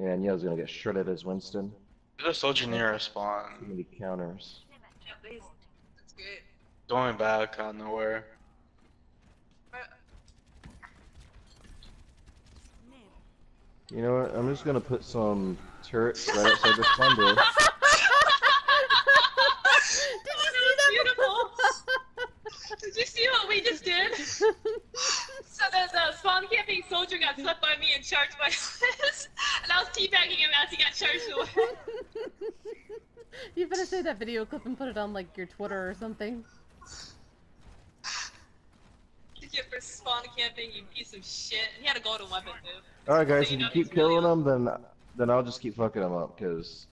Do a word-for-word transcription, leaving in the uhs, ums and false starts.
Yeah, and Neo's gonna get shredded as Winston. There's a soldier near our Too spawn. many counters. That's great. Going back out of nowhere. You know what? I'm just gonna put some turrets right outside the spawn door. Did you see that? Beautiful. Did you see what we just did? So the, the spawn camping soldier got swept by me and charged by Liz, and I was teabagging him as he got charged away. You better save that video clip and put it on like your Twitter or something. Did you for spawn camping, you piece of shit? He had a golden weapon, dude. Alright guys, So if you you know keep he's really killing them, then then I'll just keep fucking them up, cause